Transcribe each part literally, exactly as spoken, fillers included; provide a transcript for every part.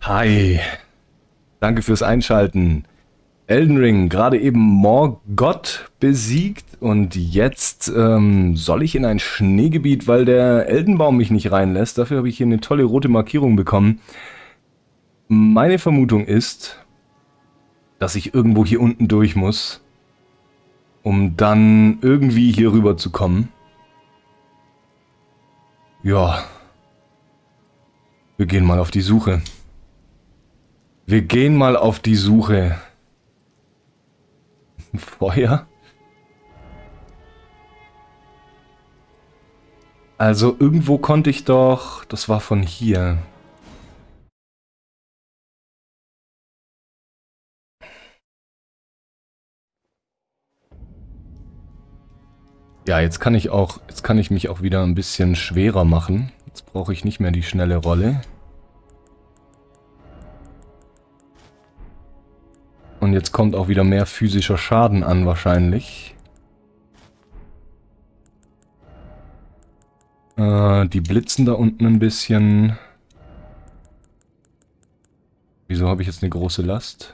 Hi, danke fürs Einschalten. Elden Ring, gerade eben Morgott besiegt und jetzt ähm, soll ich in ein Schneegebiet, weil der Eldenbaum mich nicht reinlässt. Dafür habe ich hier eine tolle rote Markierung bekommen. Meine Vermutung ist, dass ich irgendwo hier unten durch muss, um dann irgendwie hier rüber zu kommen. Ja, wir gehen mal auf die Suche. Wir gehen mal auf die Suche. Feuer? Also irgendwo konnte ich doch... Das war von hier. Ja, jetzt kann ich auch... Jetzt kann ich mich auch wieder ein bisschen schwerer machen. Jetzt brauche ich nicht mehr die schnelle Rolle. Und jetzt kommt auch wieder mehr physischer Schaden an wahrscheinlich. Äh, die blitzen da unten ein bisschen. Wieso habe ich jetzt eine große Last?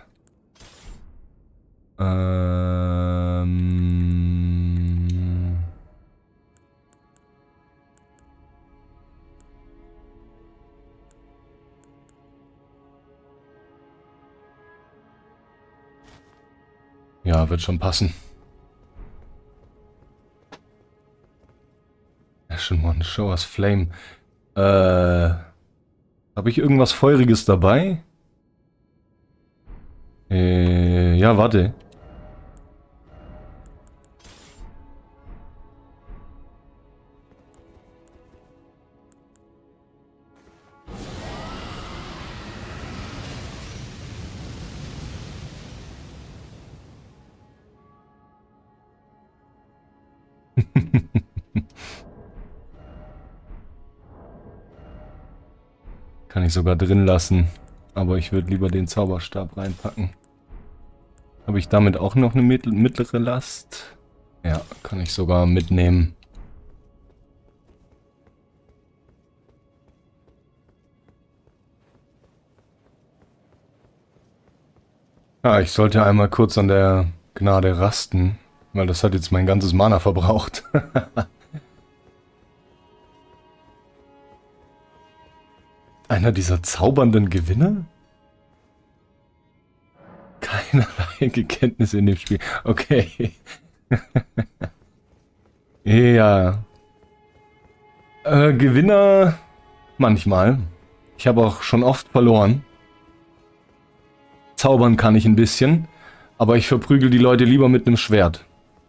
Ähm... Ja, wird schon passen. Ashen One, Show us Flame. Äh, habe ich irgendwas Feuriges dabei? Äh, ja, warte. Kann ich sogar drin lassen. Aber ich würde lieber den Zauberstab reinpacken. Habe ich damit auch noch eine mittlere Last? Ja, kann ich sogar mitnehmen. Ah, ich sollte einmal kurz an der Gnade rasten, weil das hat jetzt mein ganzes Mana verbraucht. Einer dieser zaubernden Gewinner? Keinerlei Kenntnisse in dem Spiel. Okay. Ja. Äh, Gewinner manchmal. Ich habe auch schon oft verloren. Zaubern kann ich ein bisschen, aber ich verprügel die Leute lieber mit einem Schwert.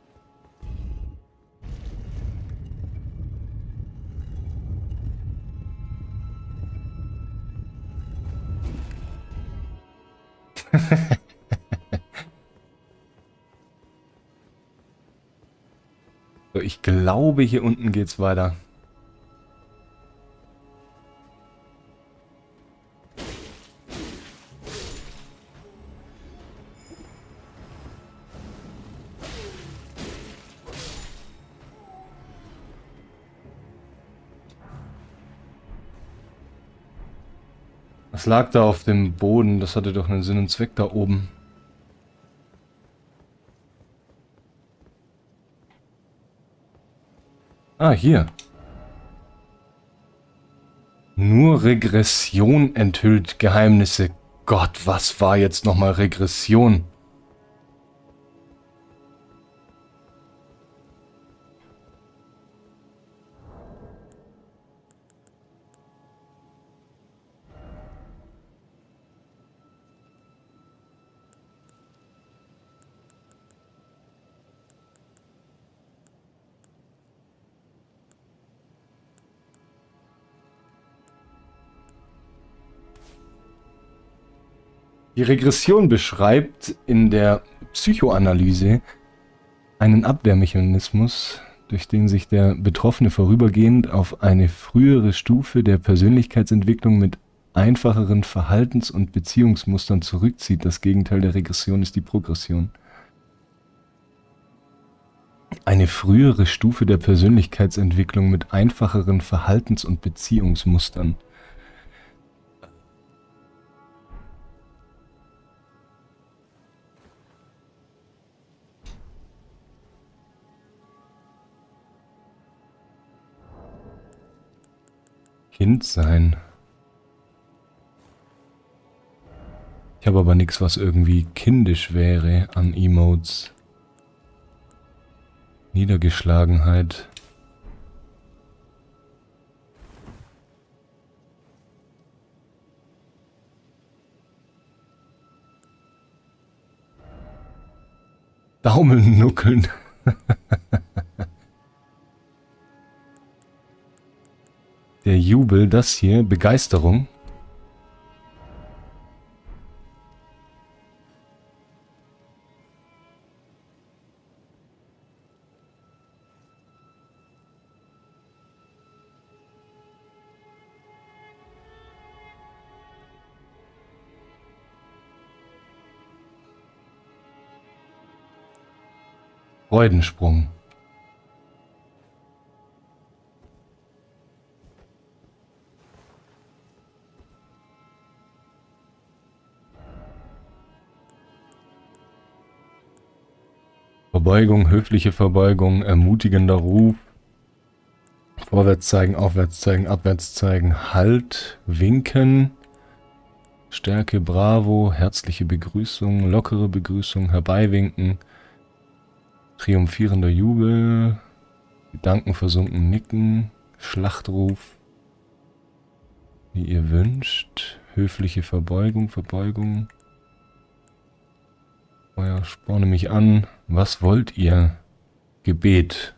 So, ich glaube, hier unten geht's weiter. Was lag da auf dem Boden? Das hatte doch einen Sinn und Zweck da oben. Ah, hier. Nur Regression enthüllt Geheimnisse. Gott, was war jetzt nochmal Regression? Die Regression beschreibt in der Psychoanalyse einen Abwehrmechanismus, durch den sich der Betroffene vorübergehend auf eine frühere Stufe der Persönlichkeitsentwicklung mit einfacheren Verhaltens- und Beziehungsmustern zurückzieht. Das Gegenteil der Regression ist die Progression. Eine frühere Stufe der Persönlichkeitsentwicklung mit einfacheren Verhaltens- und Beziehungsmustern. Kind sein. Ich habe aber nichts, was irgendwie kindisch wäre an Emotes. Niedergeschlagenheit. Daumen nuckeln. Der Jubel, das hier, Begeisterung. Freudensprung. Verbeugung, höfliche Verbeugung, ermutigender Ruf. Vorwärts zeigen, aufwärts zeigen, abwärts zeigen, Halt, winken. Stärke, Bravo, herzliche Begrüßung, lockere Begrüßung, herbeiwinken. Triumphierender Jubel, gedankenversunken nicken, Schlachtruf, wie ihr wünscht, höfliche Verbeugung, Verbeugung. Feuer, sporne mich an, was wollt ihr? Gebet.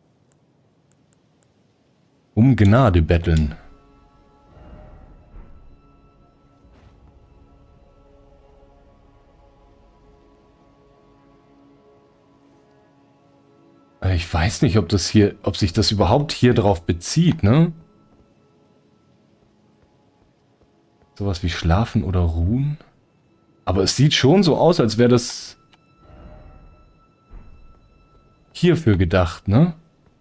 Um Gnade betteln. Ich weiß nicht, ob das hier, ob sich das überhaupt hier drauf bezieht, ne? Sowas wie schlafen oder ruhen. Aber es sieht schon so aus, als wäre das hierfür gedacht, ne?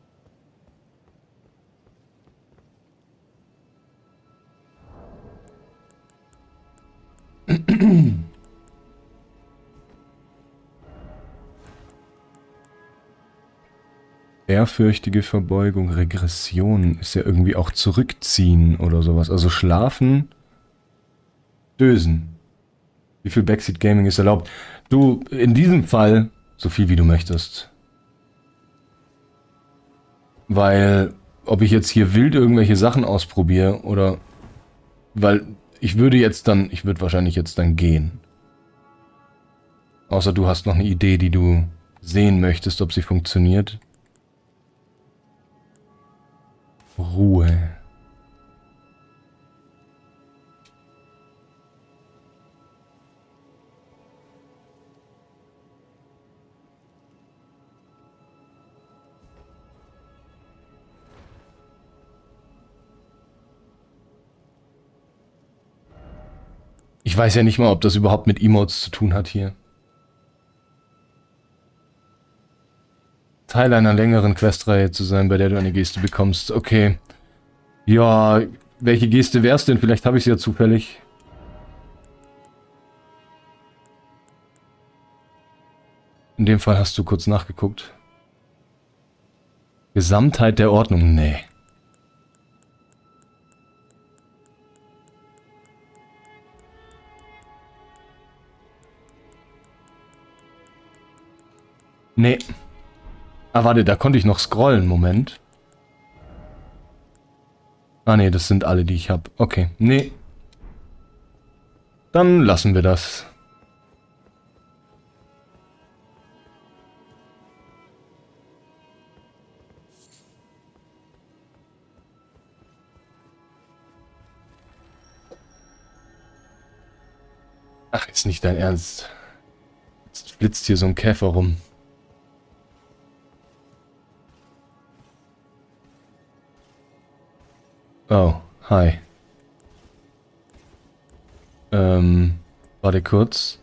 Ehrfürchtige Verbeugung, Regression ist ja irgendwie auch zurückziehen oder sowas. Also schlafen, dösen. Wie viel Backseat Gaming ist erlaubt? Du, in diesem Fall, so viel wie du möchtest. Weil, ob ich jetzt hier wild irgendwelche Sachen ausprobiere oder... Weil ich würde jetzt dann, ich würde wahrscheinlich jetzt dann gehen. Außer du hast noch eine Idee, die du sehen möchtest, ob sie funktioniert. Ruhe. Ich weiß ja nicht mal, ob das überhaupt mit Emotes zu tun hat hier. Teil einer längeren Questreihe zu sein, bei der du eine Geste bekommst. Okay. Ja, welche Geste wär's denn? Vielleicht habe ich sie ja zufällig. In dem Fall hast du kurz nachgeguckt. Gesamtheit der Ordnung? Nee. Nee. Ah, warte, da konnte ich noch scrollen. Moment. Ah, nee, das sind alle, die ich habe. Okay, nee. Dann lassen wir das. Ach, ist nicht dein Ernst. Jetzt flitzt hier so ein Käfer rum. Oh, hi. Ähm, warte kurz.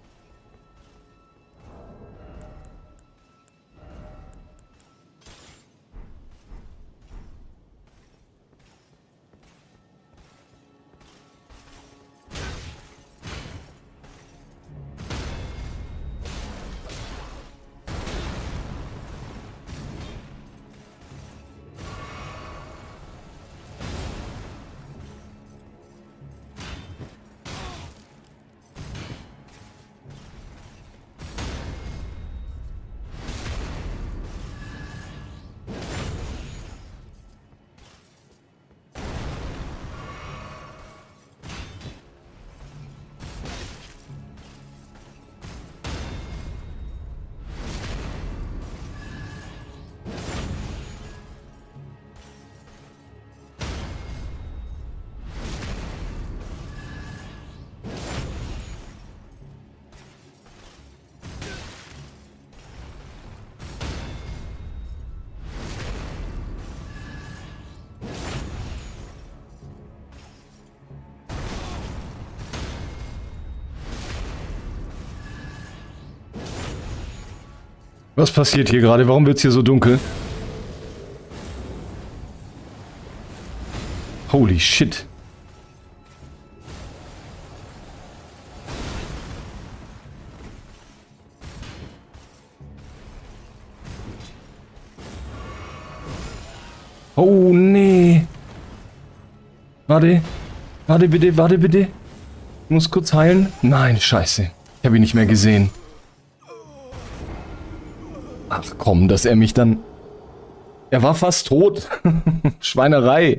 Was passiert hier gerade? Warum wird es hier so dunkel? Holy shit. Oh nee. Warte. Warte bitte, warte bitte. Ich muss kurz heilen. Nein, scheiße. Ich habe ihn nicht mehr gesehen. Ach komm, dass er mich dann... Er war fast tot. Schweinerei.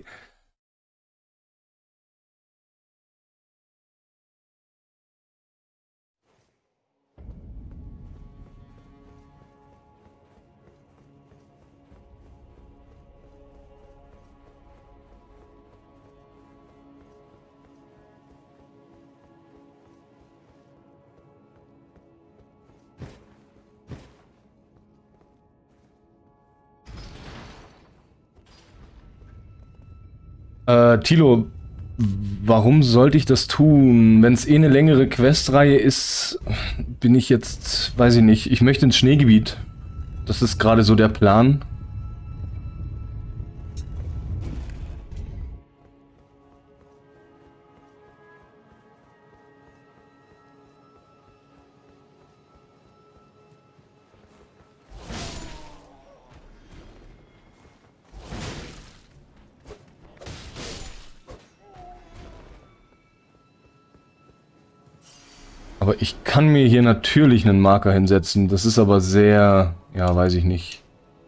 Äh, Tilo, warum sollte ich das tun? Wenn es eh eine längere Questreihe ist, bin ich jetzt, weiß ich nicht, ich möchte ins Schneegebiet. Das ist gerade so der Plan. Aber ich kann mir hier natürlich einen Marker hinsetzen. Das ist aber sehr... Ja, weiß ich nicht.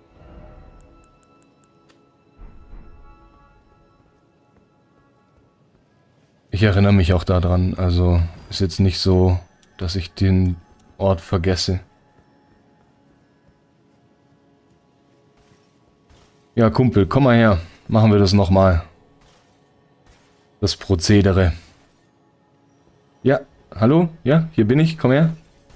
Ich erinnere mich auch daran. Also ist jetzt nicht so, dass ich den Ort vergesse. Ja, Kumpel, komm mal her. Machen wir das nochmal. Das Prozedere. Ja. Hallo? Ja, hier bin ich. Komm her.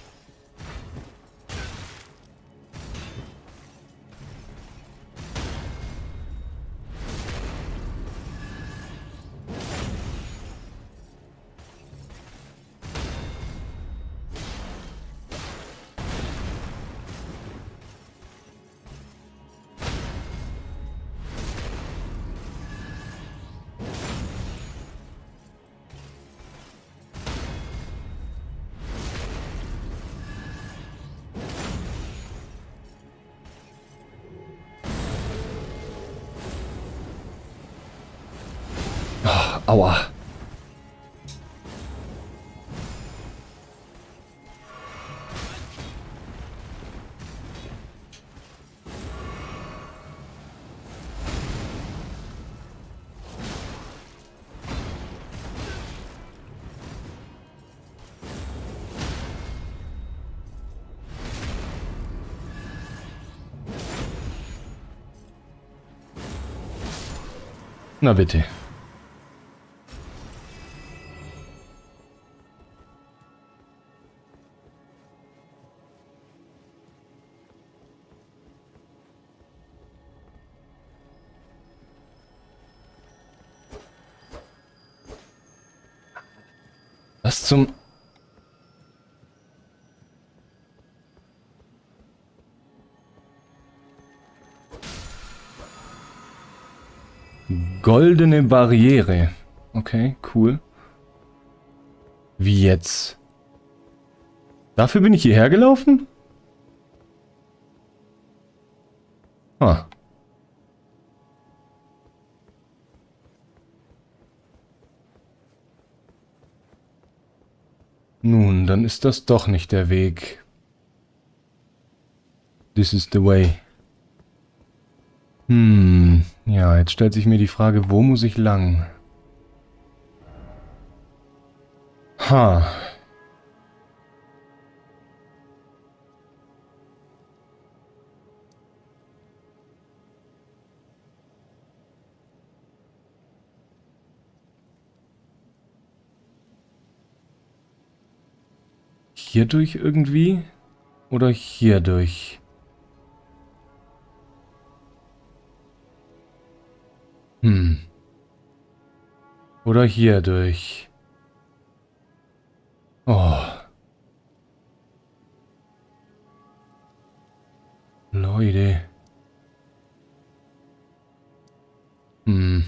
Aua. Na bitte. Was zum... Goldene Barriere. Okay, cool. Wie jetzt? Dafür bin ich hierher gelaufen? Ah. Nun, dann ist das doch nicht der Weg. This is the way. Hm, ja, jetzt stellt sich mir die Frage, wo muss ich lang? Ha. Hier durch irgendwie? Oder hier durch? Hm. Oder hier durch? Oh. Leute. Hm.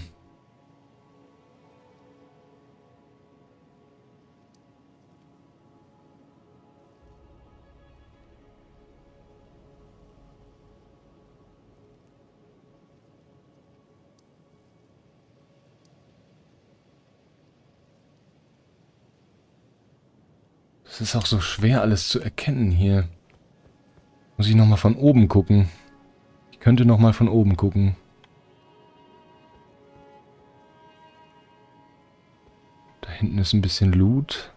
Es ist auch so schwer, alles zu erkennen hier. Muss ich nochmal von oben gucken. Ich könnte nochmal von oben gucken. Da hinten ist ein bisschen Loot.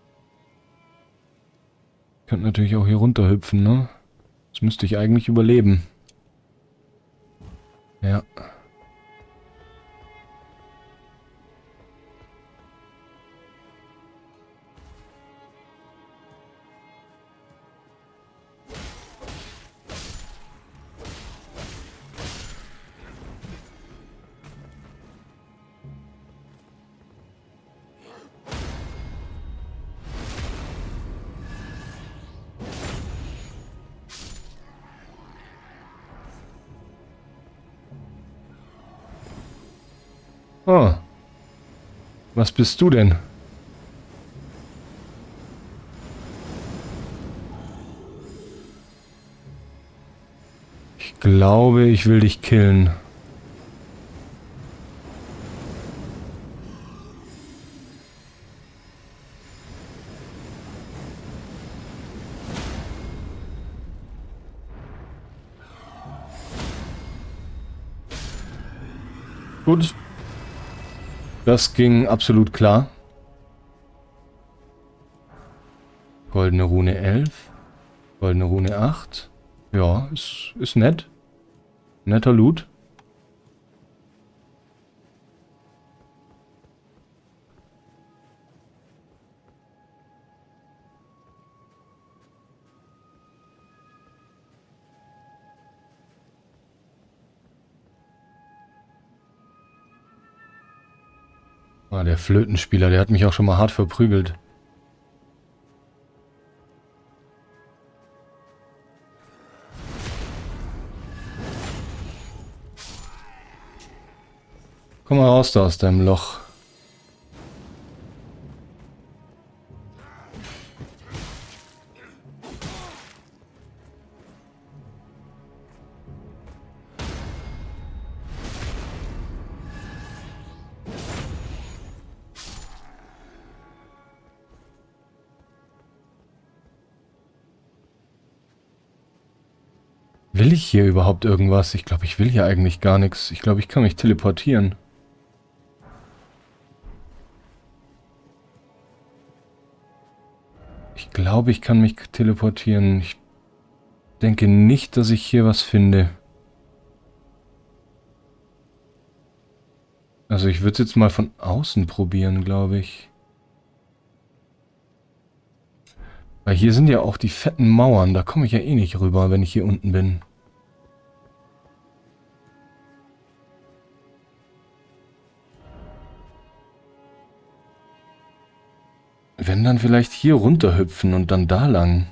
Ich könnte natürlich auch hier runterhüpfen, ne? Das müsste ich eigentlich überleben. Ja. Oh. Was bist du denn? Ich glaube, ich will dich killen. Gut. Das ging absolut klar. Goldene Rune elf. Goldene Rune acht. Ja, ist, ist nett. Netter Loot. Ah, der Flötenspieler, der hat mich auch schon mal hart verprügelt. Komm mal raus da aus deinem Loch. Will ich hier überhaupt irgendwas? Ich glaube, ich will hier eigentlich gar nichts. Ich glaube, ich kann mich teleportieren. Ich glaube, ich kann mich teleportieren. Ich denke nicht, dass ich hier was finde. Also ich würde es jetzt mal von außen probieren, glaube ich. Weil hier sind ja auch die fetten Mauern. Da komme ich ja eh nicht rüber, wenn ich hier unten bin. Wenn dann vielleicht hier runterhüpfen und dann da lang.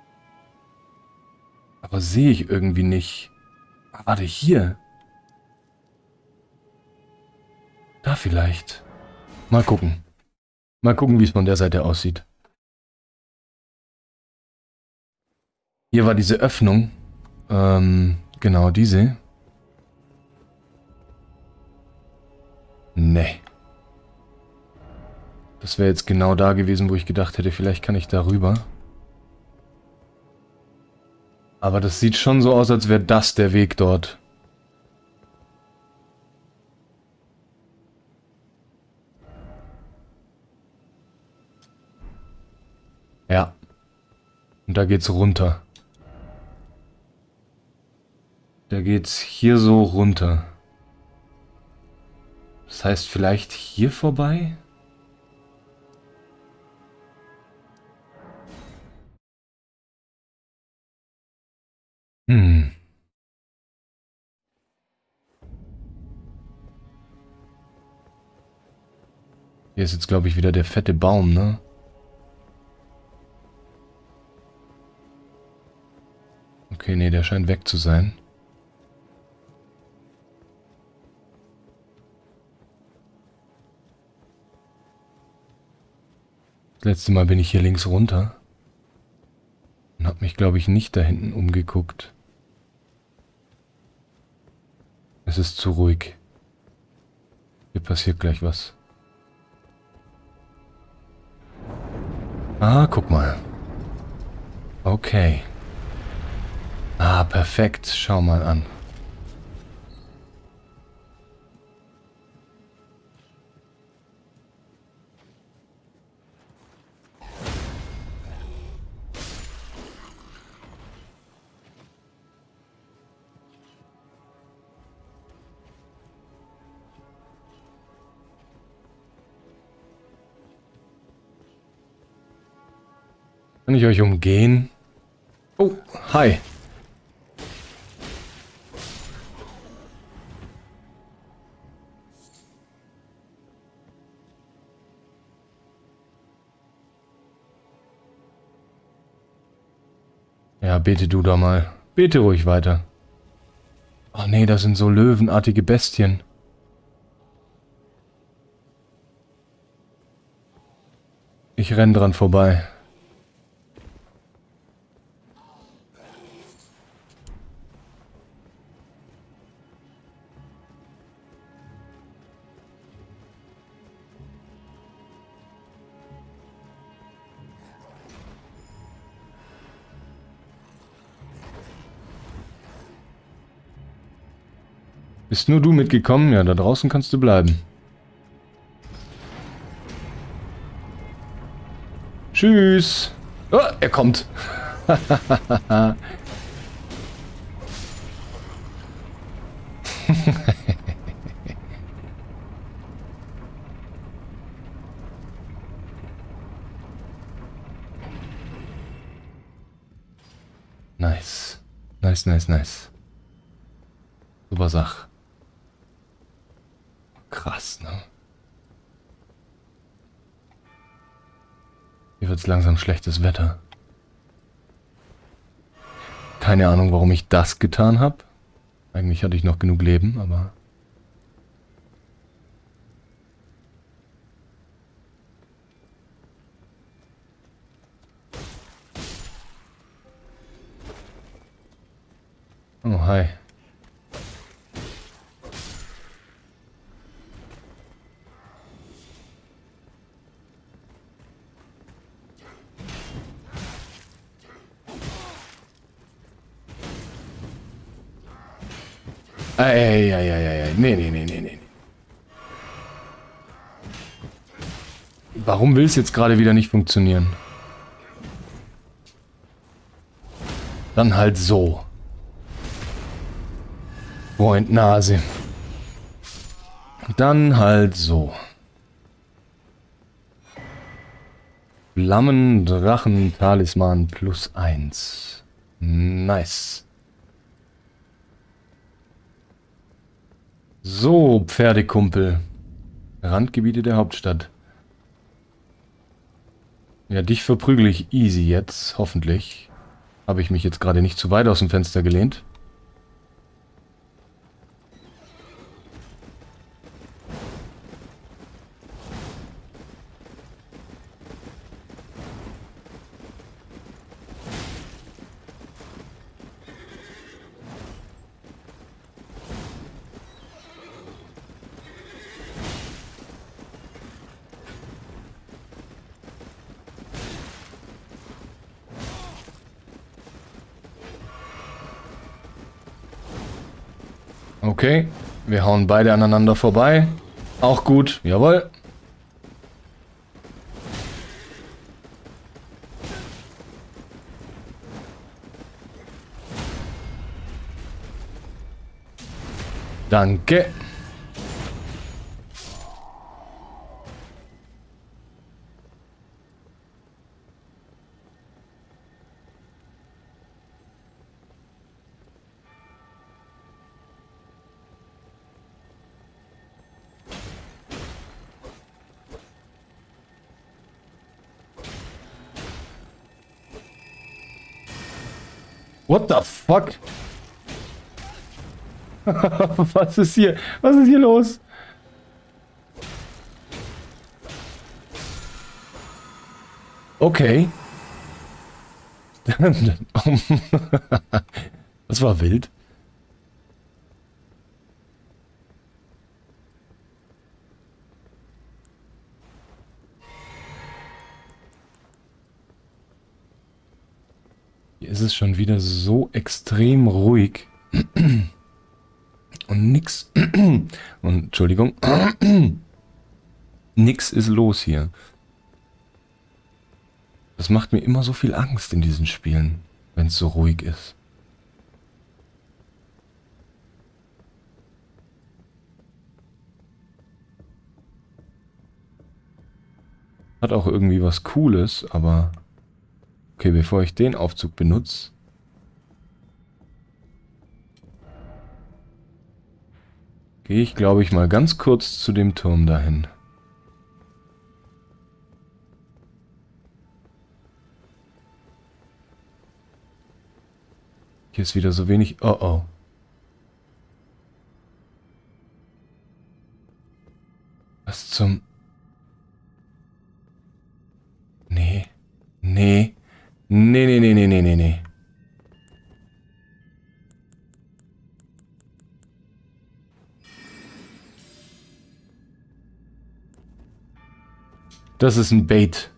Aber sehe ich irgendwie nicht. Ah, warte, hier. Da vielleicht. Mal gucken. Mal gucken, wie es von der Seite aussieht. Hier war diese Öffnung. Ähm, genau diese. Nee. Das wäre jetzt genau da gewesen, wo ich gedacht hätte, vielleicht kann ich da rüber. Aber das sieht schon so aus, als wäre das der Weg dort. Ja. Und da geht's runter. Da geht's hier so runter. Das heißt, vielleicht hier vorbei? Hm. Hier ist jetzt, glaube ich, wieder der fette Baum, ne? Okay, nee, der scheint weg zu sein. Das letzte Mal bin ich hier links runter. Und habe mich, glaube ich, nicht da hinten umgeguckt. Es ist zu ruhig. Hier passiert gleich was. Ah, guck mal. Okay. Ah, perfekt. Schau mal an. Kann ich euch umgehen? Oh, hi. Ja, bete du da mal. Bete ruhig weiter. Ach nee, das sind so löwenartige Bestien. Ich renn dran vorbei. Bist nur du mitgekommen? Ja, da draußen kannst du bleiben. Tschüss. Oh, er kommt. Nice. Nice, nice, nice. Super Sache. Krass, ne? Hier wird's langsam schlechtes Wetter. Keine Ahnung, warum ich das getan habe. Eigentlich hatte ich noch genug Leben, aber... Oh, hi. Ey, ey, ey, ey, ey. Nee, nee, nee, nee, nee. Warum will es jetzt gerade wieder nicht funktionieren? Dann halt so. Freund Nase. Dann halt so. Flammen, Drachen, Talisman plus eins. Nice. So, Pferdekumpel. Randgebiete der Hauptstadt. Ja, dich verprügel ich easy jetzt, hoffentlich. Habe ich mich jetzt gerade nicht zu weit aus dem Fenster gelehnt? Okay, wir hauen beide aneinander vorbei. Auch gut, jawohl. Danke. What the fuck? Was ist hier? Was ist hier los? Okay. Das war wild. Hier ist es schon wieder so extrem ruhig. Und nix. Und Entschuldigung. Nix ist los hier. Das macht mir immer so viel Angst in diesen Spielen, wenn es so ruhig ist. Hat auch irgendwie was Cooles, aber... Okay, bevor ich den Aufzug benutze... gehe ich, glaube ich, mal ganz kurz zu dem Turm dahin. Hier ist wieder so wenig... Oh, oh. Was zum... Nee. Nee. Nee, nee, nee, nee, nee, nee, nee. Das ist ein Bait.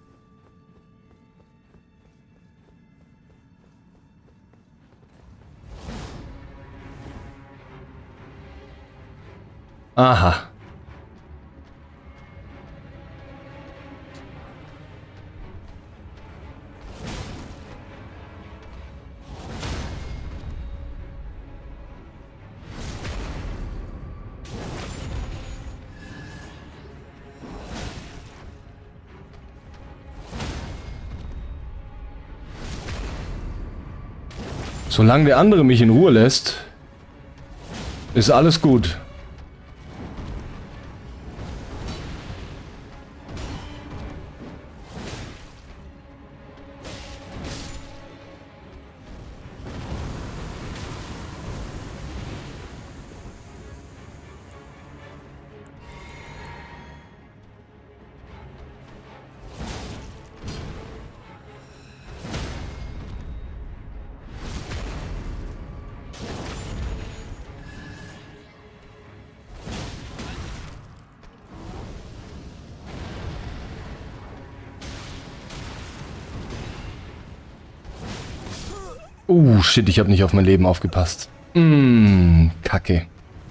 Aha. Solange der andere mich in Ruhe lässt, ist alles gut. Uh, shit, ich habe nicht auf mein Leben aufgepasst. Mmh, Kacke.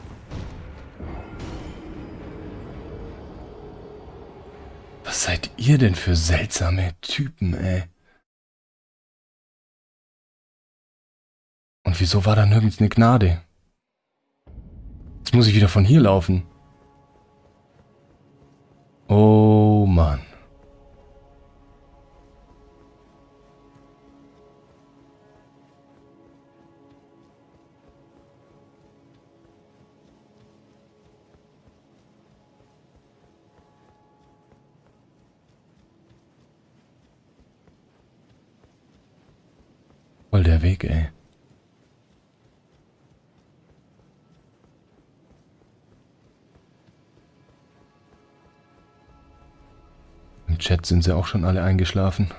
Was seid ihr denn für seltsame Typen, ey? Und wieso war da nirgends eine Gnade? Jetzt muss ich wieder von hier laufen. Oh Mann. Voll der Weg, ey. Im Chat sind sie auch schon alle eingeschlafen.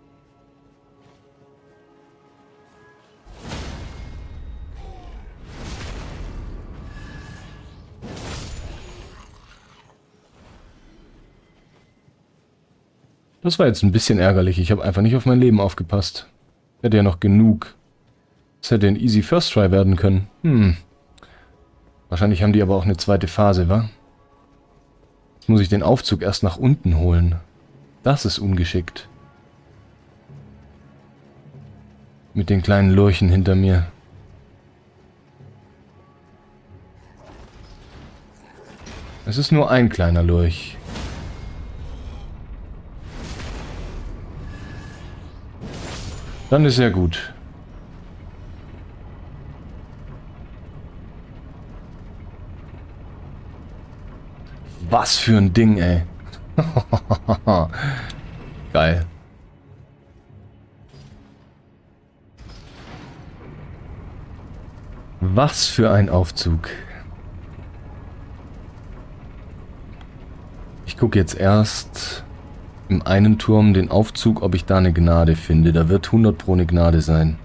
Das war jetzt ein bisschen ärgerlich. Ich habe einfach nicht auf mein Leben aufgepasst. Hätte ja noch genug. Das hätte ein easy First Try werden können. Hm. Wahrscheinlich haben die aber auch eine zweite Phase, wa? Jetzt muss ich den Aufzug erst nach unten holen. Das ist ungeschickt. Mit den kleinen Lurchen hinter mir. Es ist nur ein kleiner Lurch. Dann ist ja gut. Was für ein Ding, ey. Geil. Was für ein Aufzug. Ich gucke jetzt erst im einen Turm den Aufzug, ob ich da eine Gnade finde. Da wird hundert pro eine Gnade sein.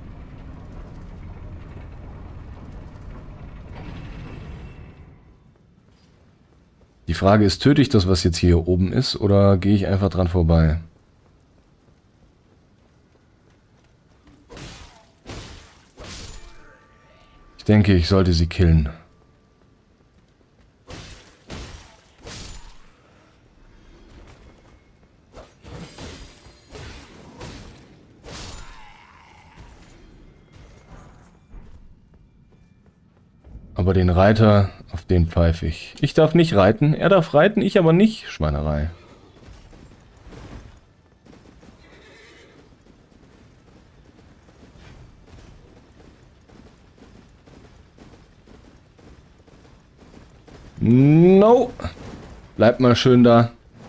Die Frage ist, töte ich das, was jetzt hier oben ist, oder gehe ich einfach dran vorbei? Ich denke, ich sollte sie killen. Aber den Reiter, auf den pfeife ich. Ich darf nicht reiten. Er darf reiten, ich aber nicht. Schweinerei. No. Bleibt mal schön da.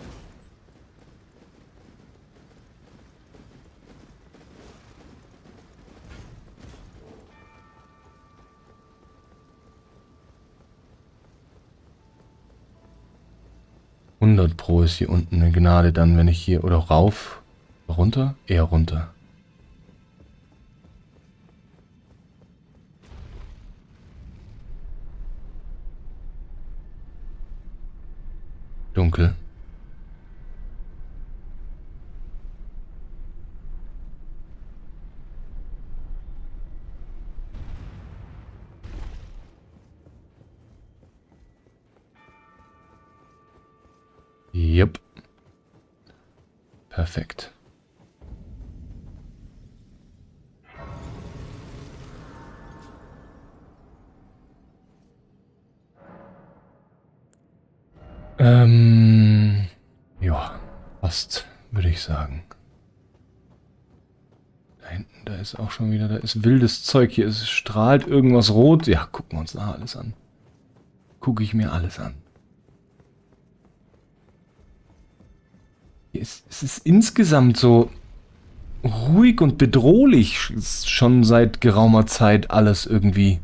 hundert pro ist hier unten eine Gnade dann, wenn ich hier... Oder rauf? Runter? Eher runter. Dunkel. Jupp. Perfekt. Ähm, ja, fast, würde ich sagen. Da hinten, da ist auch schon wieder, da ist wildes Zeug. Hier ist, strahlt irgendwas rot. Ja, gucken wir uns da alles an. Gucke ich mir alles an. Es, es ist insgesamt so ruhig und bedrohlich schon seit geraumer Zeit alles irgendwie.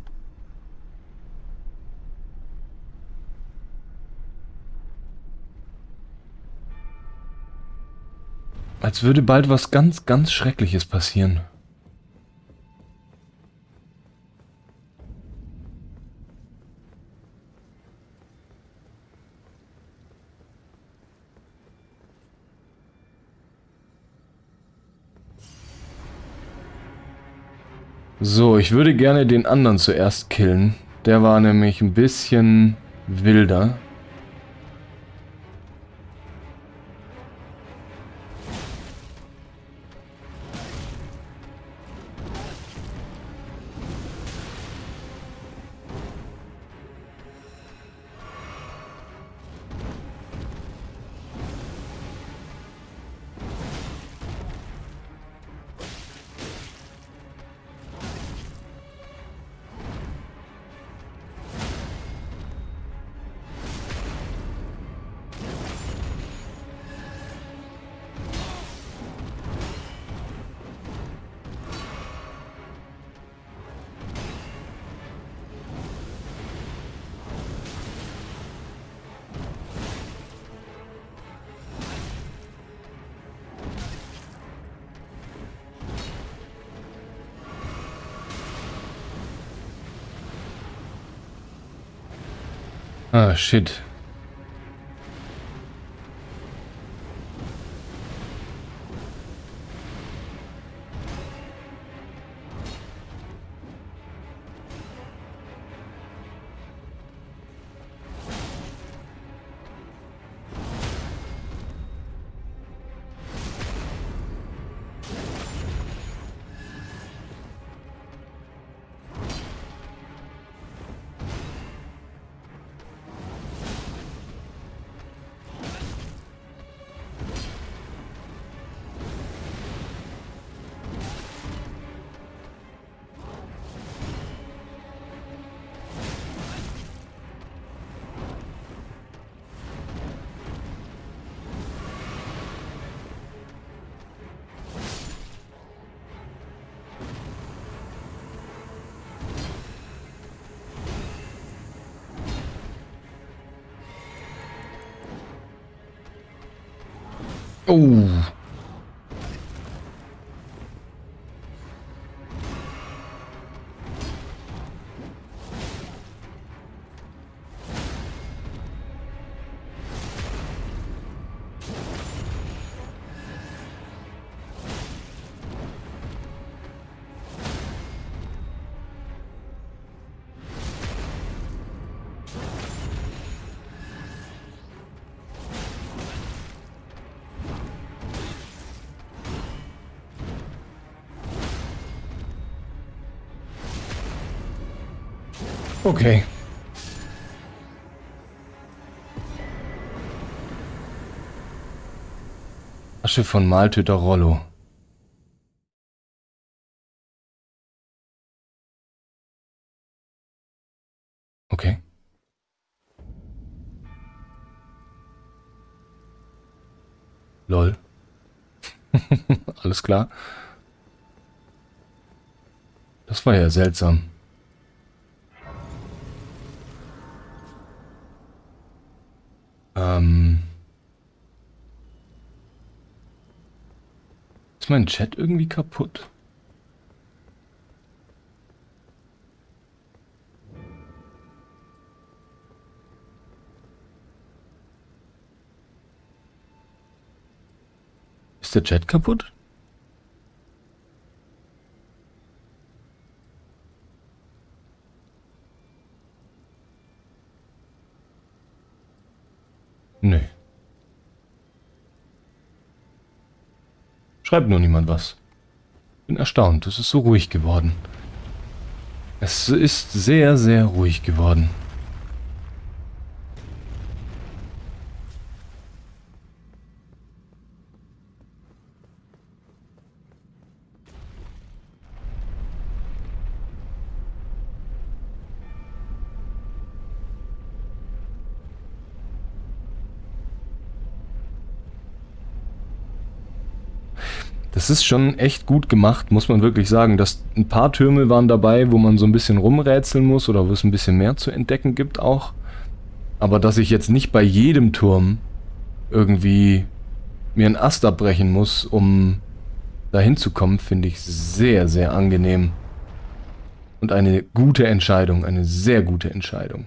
Als würde bald was ganz, ganz Schreckliches passieren. So, ich würde gerne den anderen zuerst killen. Der war nämlich ein bisschen wilder. Ah, shit. Oh. Okay. Asche von Maltöter Rollo. Okay. Lol. Alles klar. Das war ja seltsam. Ähm. Ist mein Chat irgendwie kaputt? Ist der Chat kaputt? Nö. Schreibt nur niemand was. Bin erstaunt, es ist so ruhig geworden. Es ist sehr, sehr ruhig geworden. Das ist schon echt gut gemacht, muss man wirklich sagen. Dass ein paar Türme waren dabei, wo man so ein bisschen rumrätseln muss oder wo es ein bisschen mehr zu entdecken gibt auch. Aber dass ich jetzt nicht bei jedem Turm irgendwie mir einen Ast abbrechen muss, um dahin zu kommen, finde ich sehr, sehr angenehm. Und eine gute Entscheidung, eine sehr gute Entscheidung.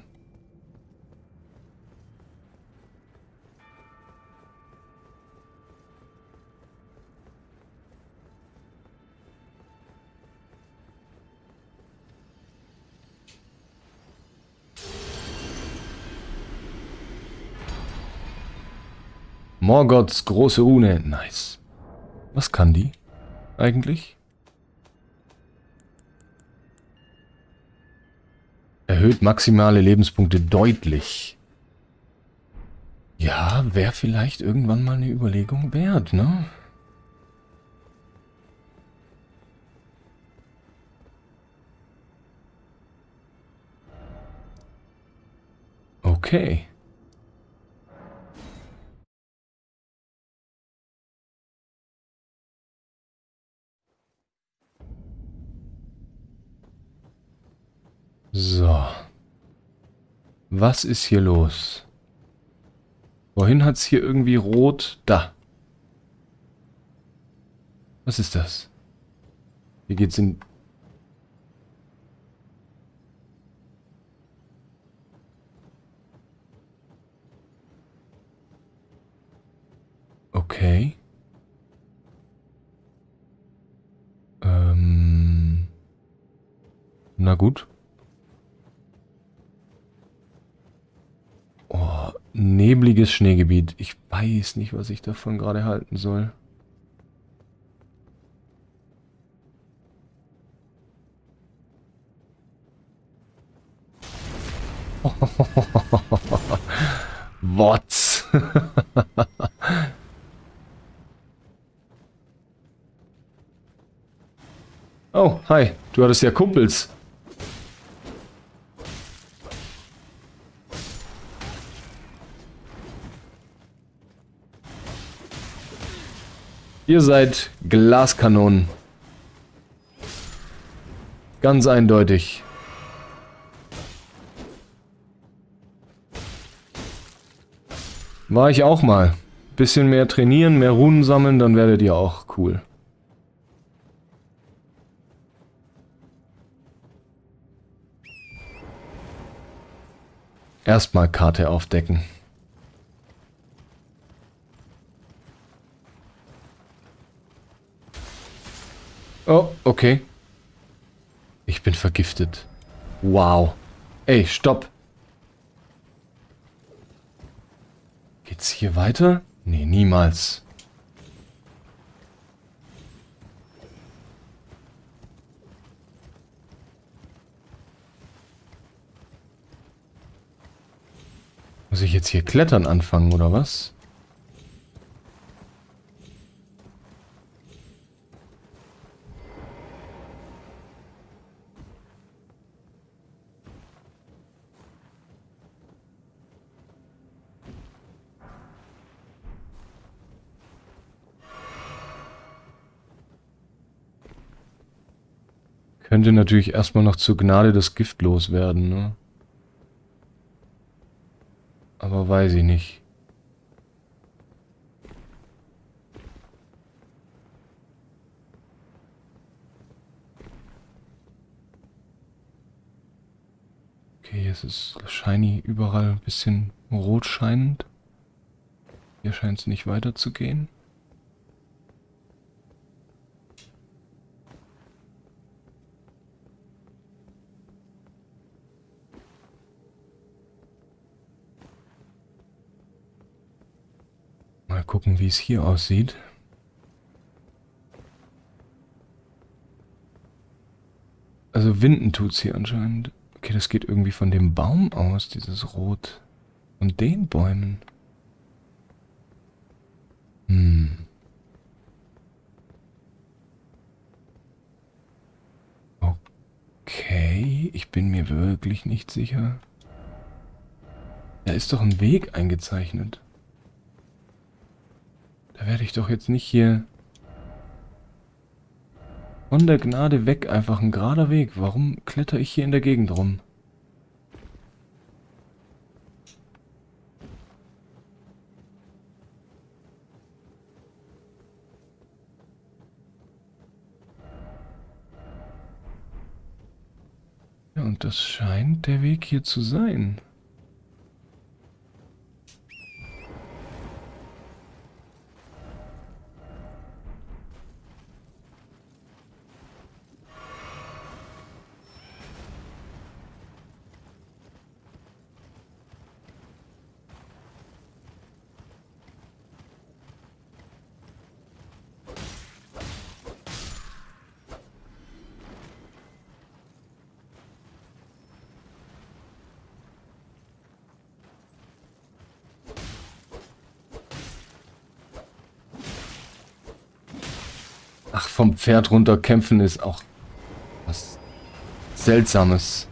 Morgoths große Rune. Nice. Was kann die eigentlich? Erhöht maximale Lebenspunkte deutlich. Ja, wäre vielleicht irgendwann mal eine Überlegung wert, ne? Okay. So. Was ist hier los? Vorhin hat es hier irgendwie rot... Da. Was ist das? Hier geht's in... Okay. Ähm... Na gut. Oh, nebliges Schneegebiet. Ich weiß nicht, was ich davon gerade halten soll. What? Oh, hi. Du hattest ja Kumpels. Ihr seid Glaskanonen. Ganz eindeutig. War ich auch mal. Bisschen mehr trainieren, mehr Runen sammeln, dann werdet ihr auch cool. Erstmal Karte aufdecken. Oh, okay. Ich bin vergiftet. Wow. Ey, stopp. Geht's hier weiter? Nee, niemals. Muss ich jetzt hier klettern anfangen, oder was? Könnte natürlich erstmal noch zur Gnade das Gift loswerden, ne? Aber weiß ich nicht. Okay, hier ist es shiny überall ein bisschen rot scheinend. Hier scheint es nicht weiterzugehen. Mal gucken, wie es hier aussieht. Also winden tut's hier anscheinend. Okay, das geht irgendwie von dem Baum aus, dieses Rot. Von den Bäumen. Hm. Okay, ich bin mir wirklich nicht sicher. Da ist doch ein Weg eingezeichnet. Da werde ich doch jetzt nicht hier... Von der Gnade weg, einfach ein gerader Weg. Warum kletter ich hier in der Gegend rum? Ja, und das scheint der Weg hier zu sein. Ach, vom Pferd runter kämpfen ist auch was Seltsames.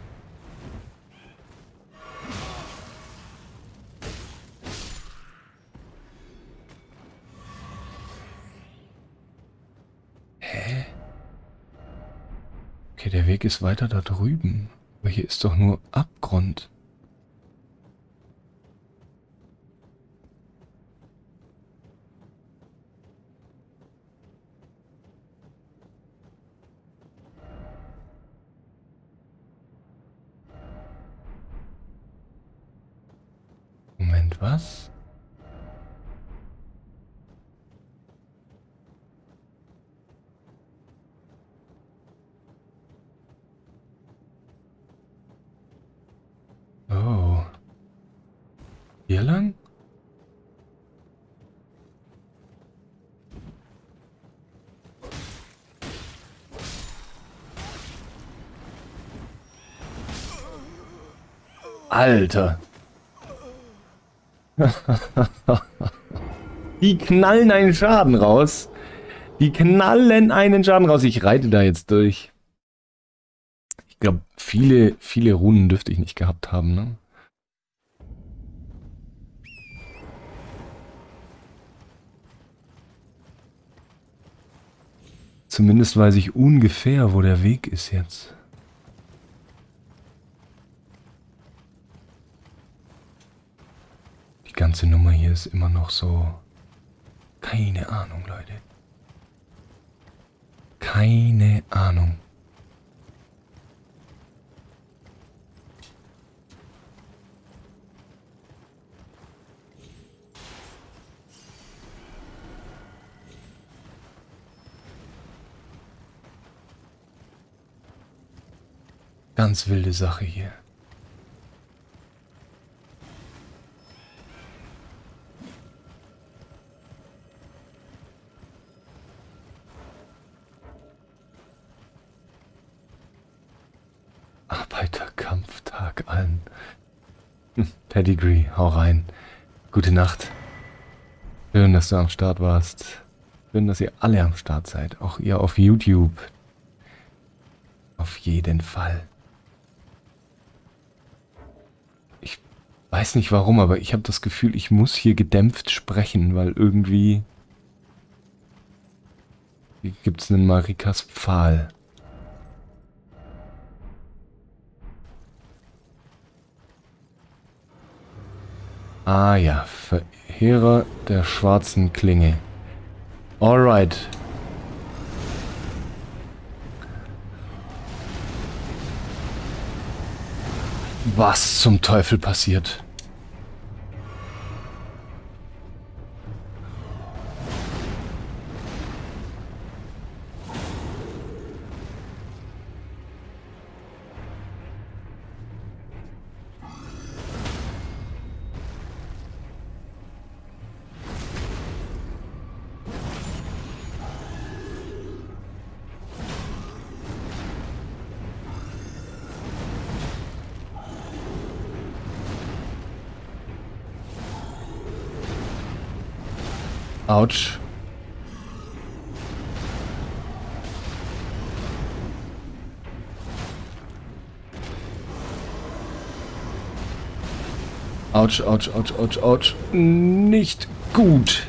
Hä? Okay, der Weg ist weiter da drüben. Aber hier ist doch nur Abgrund. Moment, was? Oh. Hier lang? Alter. Die knallen einen Schaden raus. Die knallen einen Schaden raus. Ich reite da jetzt durch. Ich glaube, viele, viele Runen dürfte ich nicht gehabt haben, ne? Zumindest weiß ich ungefähr, wo der Weg ist jetzt. Die ganze Nummer hier ist immer noch so Keine Ahnung, Leute. Keine Ahnung. Ganz wilde Sache hier. Arbeiterkampftag allen. Hm, Pedigree, hau rein. Gute Nacht. Schön, dass du am Start warst. Schön, dass ihr alle am Start seid. Auch ihr auf YouTube. Auf jeden Fall. Ich weiß nicht warum, aber ich habe das Gefühl, ich muss hier gedämpft sprechen, weil irgendwie... Hier gibt es einen Marikas Pfahl. Ah ja, Verheerer der schwarzen Klinge. Alright. Was zum Teufel passiert? Autsch. Autsch, Autsch, Autsch, Autsch, Autsch. Nicht gut.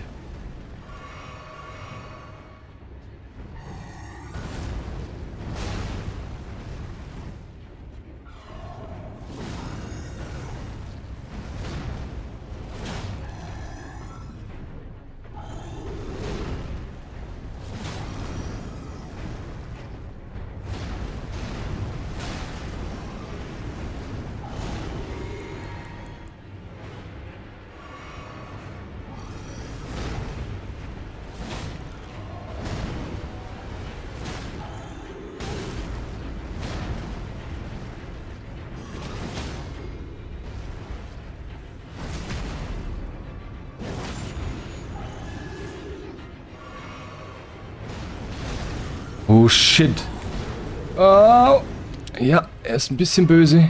Oh shit. Oh. Ja, er ist ein bisschen böse.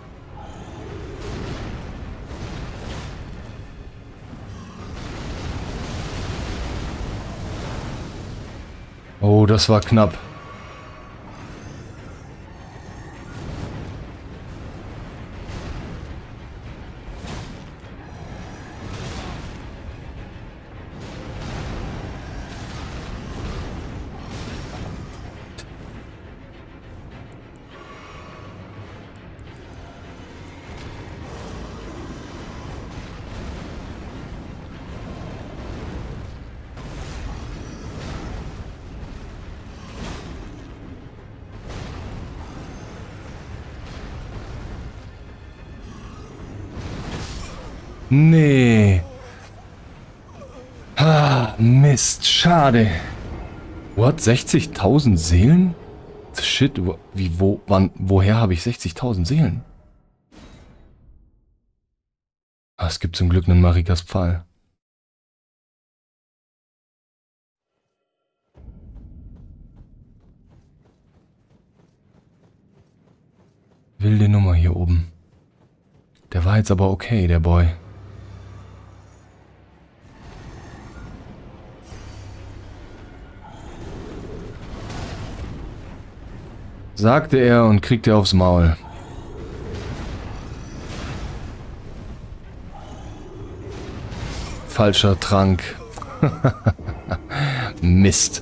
Oh, das war knapp. Nee. Ah, Mist, schade. What? sechzigtausend Seelen? Shit, wie, wo, wann, woher habe ich sechzigtausend Seelen? Ah, es gibt zum Glück einen Marikas Pfahl. Wilde Nummer hier oben. Der war jetzt aber okay, der Boy. Sagte er und kriegte aufs Maul. Falscher Trank. Mist.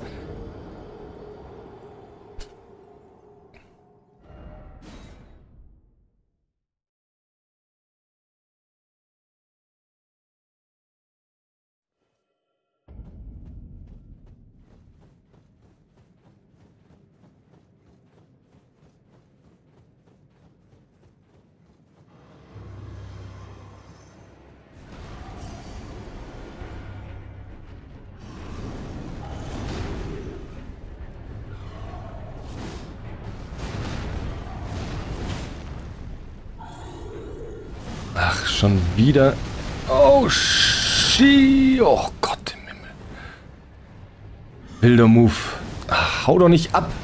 schon wieder... Oh, shit. Oh Gott im Himmel. Wilder Move. Ach, hau doch nicht ab.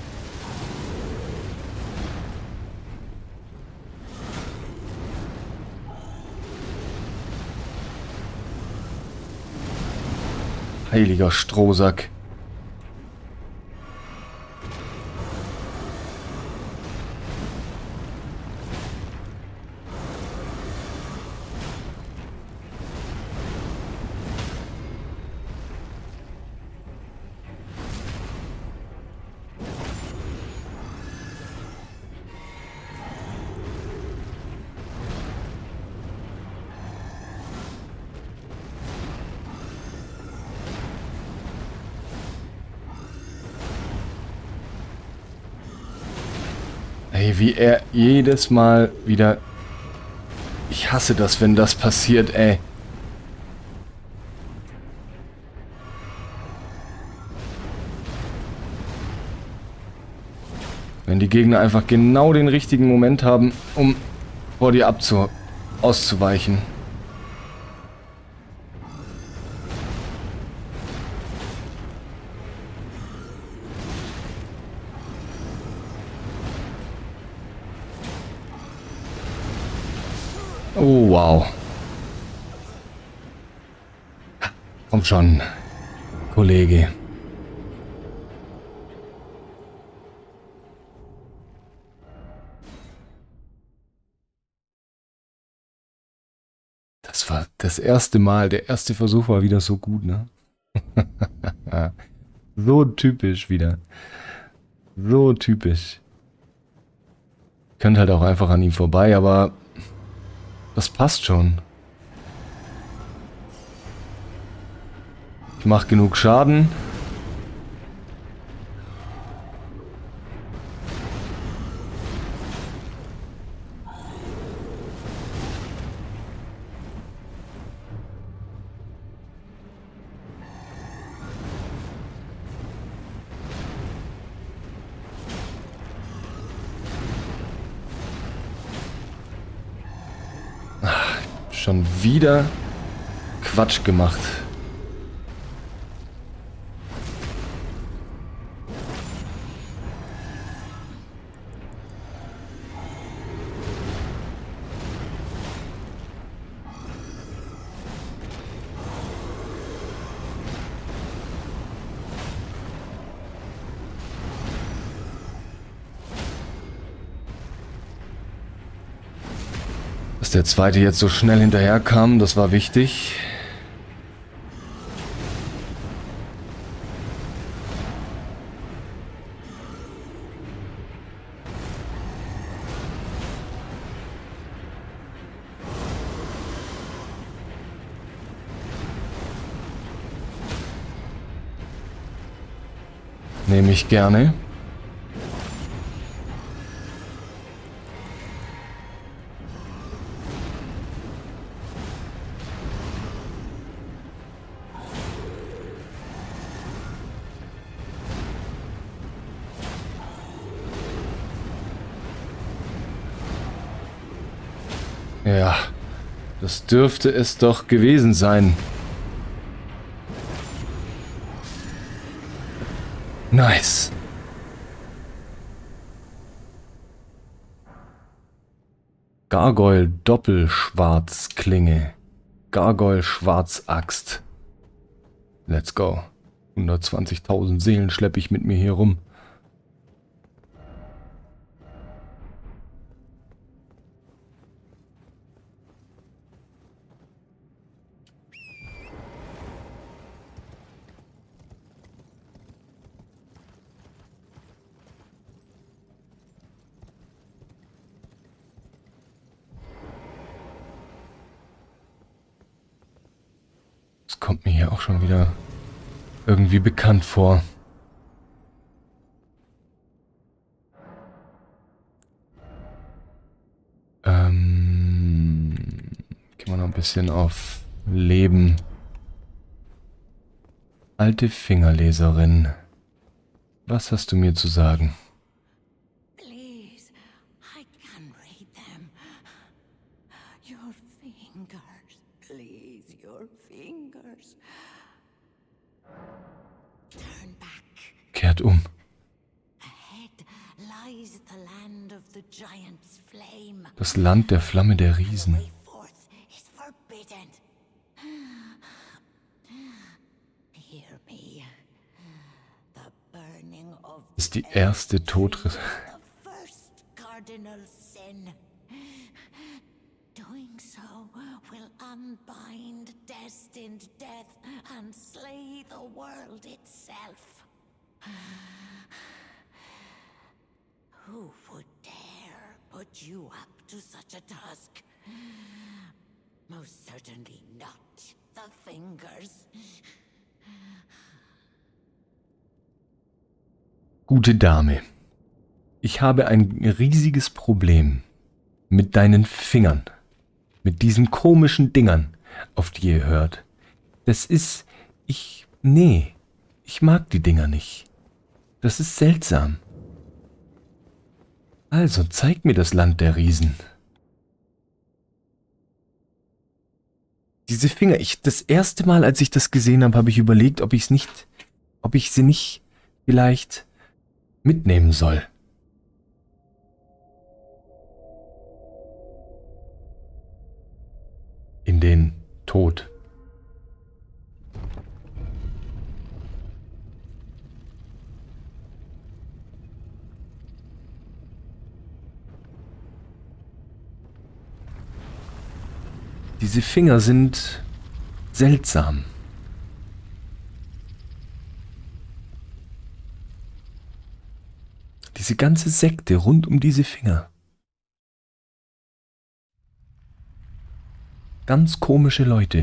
Heiliger Strohsack. Ey, wie er jedes Mal wieder... Ich hasse das, wenn das passiert, ey. Wenn die Gegner einfach genau den richtigen Moment haben, um vor dir abzu... auszuweichen. Oh, wow. Komm schon, Kollege. Das war das erste Mal, der erste Versuch war wieder so gut, ne? So typisch wieder. So typisch. Könnt halt auch einfach an ihm vorbei, aber das passt schon. Ich mach genug Schaden. Schon wieder Quatsch gemacht. Dass der zweite jetzt so schnell hinterher kam, das war wichtig. Nehme ich gerne. Ja, das dürfte es doch gewesen sein. Nice. Gargoyle Doppelschwarzklinge. Gargoyle Schwarzaxt. Let's go. hundertzwanzigtausend Seelen schleppe ich mit mir hier rum. Das kommt mir hier auch schon wieder irgendwie bekannt vor. Ähm, gehen wir noch ein bisschen auf Leben. Alte Fingerleserin, was hast du mir zu sagen? Please, I can read them. Your Das Land der Flamme der Riesen. Das ist die erste Todre... Doing so will unbind destined death and slay the world itself. Who would dare put you up to such a task? Most certainly not the Fingers. Gute Dame, ich habe ein riesiges Problem mit deinen Fingern. Mit diesen komischen Dingern, auf die ihr hört. Das ist... Ich... Nee. Ich mag die Dinger nicht. Das ist seltsam. Also, zeig mir das Land der Riesen. Diese Finger, ich... Das erste Mal, als ich das gesehen habe, habe ich überlegt, ob ich es nicht... Ob ich sie nicht vielleicht mitnehmen soll. In den Tod. Diese Finger sind seltsam. Diese ganze Sekte rund um diese Finger. Ganz komische Leute.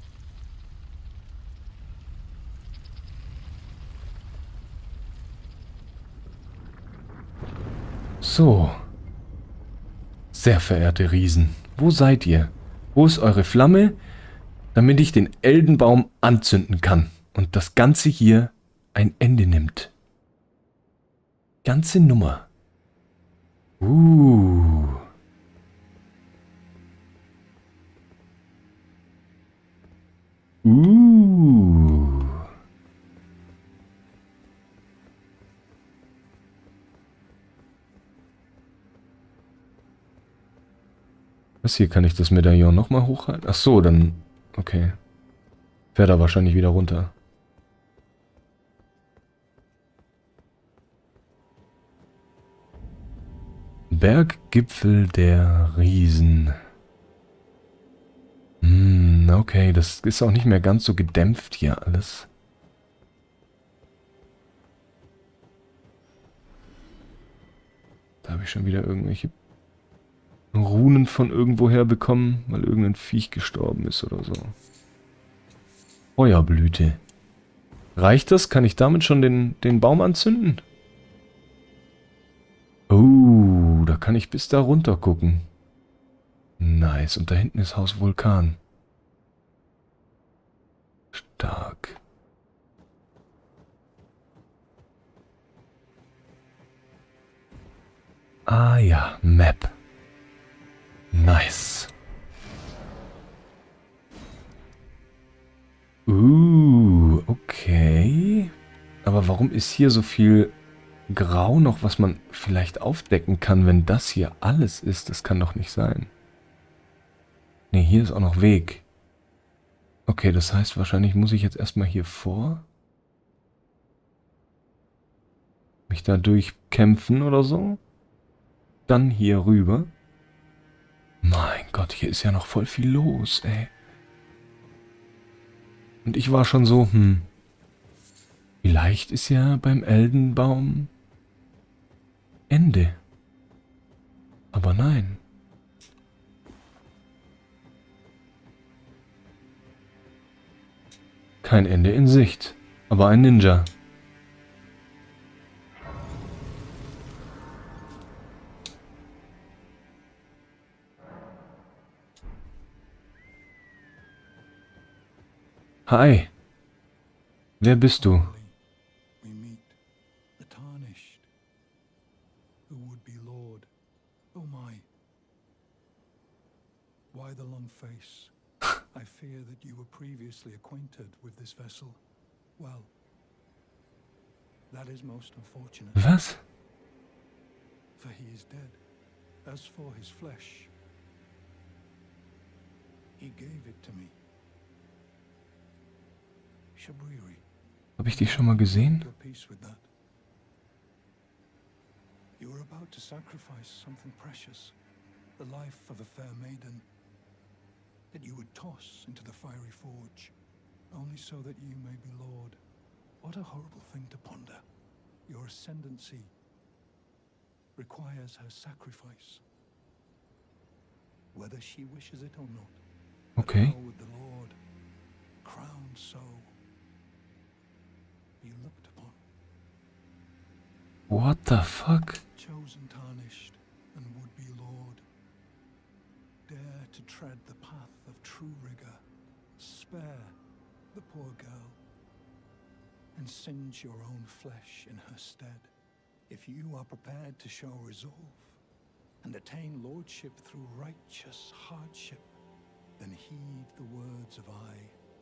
So. Sehr verehrte Riesen, wo seid ihr? Wo ist eure Flamme, damit ich den Eldenbaum anzünden kann und das Ganze hier ein Ende nimmt? Ganze Nummer. Uh. Uh. Was hier, kann ich das Medaillon nochmal hochhalten? Ach so, dann... Okay. Fährt er wahrscheinlich wieder runter. Berggipfel der Riesen. Hm, okay, das ist auch nicht mehr ganz so gedämpft hier alles. Da habe ich schon wieder irgendwelche Runen von irgendwoher bekommen, weil irgendein Viech gestorben ist oder so. Feuerblüte. Reicht das? Kann ich damit schon den, den Baum anzünden? Oh, da kann ich bis da runter gucken. Nice. Und da hinten ist Haus Vulkan. Stark. Ah ja, Map. Nice. Uh, okay. Aber warum ist hier so viel Grau noch, was man vielleicht aufdecken kann, wenn das hier alles ist? Das kann doch nicht sein. Ne, hier ist auch noch Weg. Okay, das heißt, wahrscheinlich muss ich jetzt erstmal hier vor. Mich da durchkämpfen oder so. Dann hier rüber. Mein Gott, hier ist ja noch voll viel los, ey. Und ich war schon so, hm. Vielleicht ist ja beim Eldenbaum Ende. Aber nein. Kein Ende in Sicht. Aber ein Ninja. Hi. Wer bist du? We meet the tarnished, who would be Lord. Oh my. Why the long face? I fear that you were previously acquainted with this vessel. Well, that is most unfortunate. Was? for he is dead. As for his flesh, he gave it to me. Shabriri. Habe ich dich schon mal gesehen? Your peace with that. You were about to sacrifice something precious, the life of a fair maiden, that you would toss into the fiery forge, only so that you may be lord. What a horrible thing to ponder. Your ascendancy requires her sacrifice, whether she wishes it or not. Okay. How would the Lord, crowned so, be looked upon? What the fuck? Chosen, tarnished, and would-be Lord, dare to tread the path of true rigor, spare the poor girl, and singe your own flesh in her stead. If you are prepared to show resolve, and attain lordship through righteous hardship, then heed the words of I,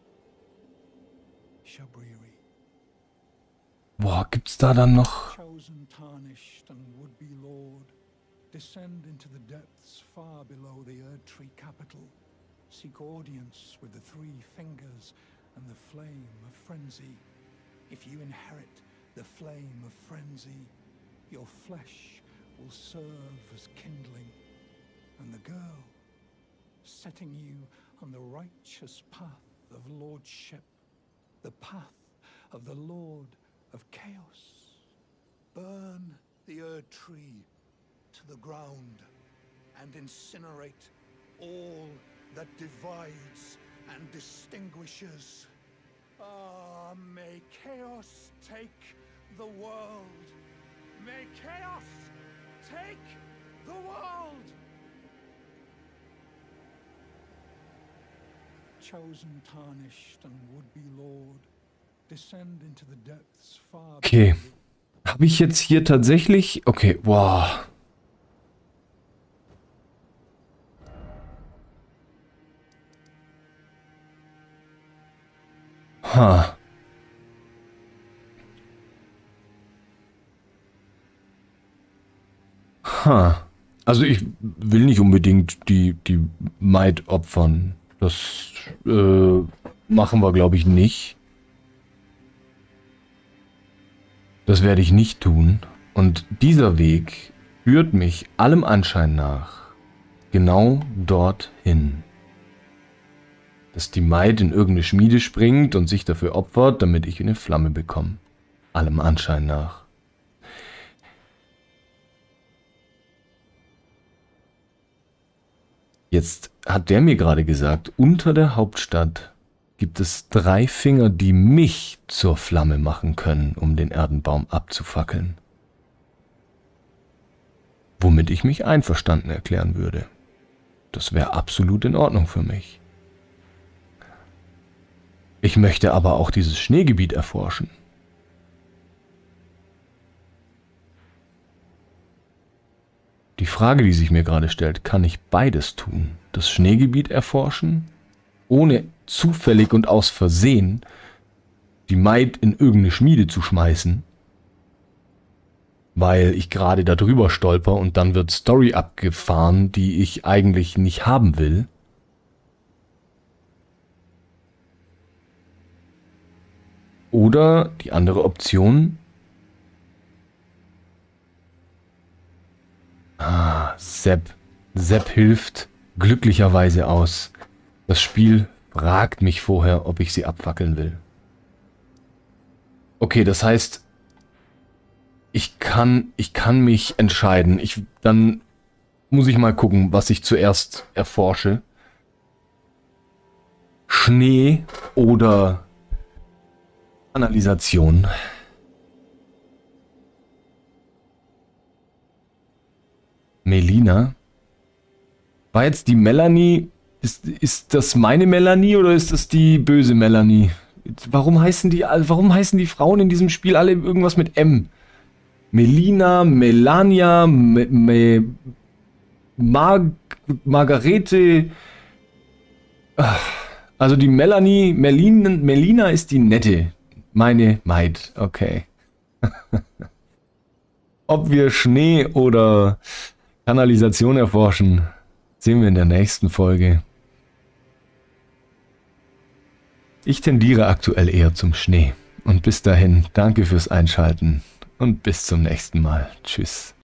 Shabriri. Boah, gibt's da dann noch... Chosen, tarnished, and would-be lord, descend into the depths far below the Erdtree capital. Seek audience with the three fingers and the flame of frenzy. If you inherit the flame of frenzy, your flesh will serve as kindling, and the girl, setting you on the righteous path of lordship, the path of the Lord of Chaos. Burn the Erdtree to the ground and incinerate all that divides and distinguishes. Ah, may chaos take the world. May chaos take the world. Chosen, tarnished, and would-be Lord, descend into the depths far. Okay. Habe ich jetzt hier tatsächlich... Okay, wow. Ha. Ha. Also ich will nicht unbedingt die, die Maid opfern. Das äh, machen wir, glaube ich, nicht. Das werde ich nicht tun. Und dieser Weg führt mich allem Anschein nach genau dorthin. Dass die Maid in irgendeine Schmiede springt und sich dafür opfert, damit ich eine Flamme bekomme. Allem Anschein nach. Jetzt hat der mir gerade gesagt, unter der Hauptstadt gibt es drei Finger, die mich zur Flamme machen können, um den Erdenbaum abzufackeln. Womit ich mich einverstanden erklären würde. Das wäre absolut in Ordnung für mich. Ich möchte aber auch dieses Schneegebiet erforschen. Die Frage, die sich mir gerade stellt, kann ich beides tun? Das Schneegebiet erforschen, ohne zufällig und aus Versehen die Maid in irgendeine Schmiede zu schmeißen, weil ich gerade da drüber stolper und dann wird Story abgefahren, die ich eigentlich nicht haben will. Oder die andere Option. Ah, Sepp. Sepp hilft glücklicherweise aus. Das Spiel fragt mich vorher, ob ich sie abfackeln will. Okay, das heißt, ich kann, ich kann mich entscheiden. Ich, dann muss ich mal gucken, was ich zuerst erforsche. Schnee oder Kanalisation. Melina. War jetzt die Melanie, ist, ist das meine Melanie oder ist das die böse Melanie? Warum heißen die, warum heißen die Frauen in diesem Spiel alle irgendwas mit M? Melina, Melania, Me, Me, Mar, Margarete. Also die Melanie, Melin, Melina ist die nette. Meine Maid, okay. Ob wir Schnee oder Kanalisation erforschen, sehen wir in der nächsten Folge. Ich tendiere aktuell eher zum Schnee. Und bis dahin, danke fürs Einschalten und bis zum nächsten Mal. Tschüss.